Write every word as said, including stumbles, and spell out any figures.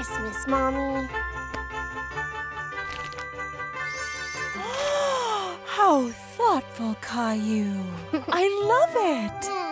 Christmas, Mommy. How thoughtful, Caillou. I love it.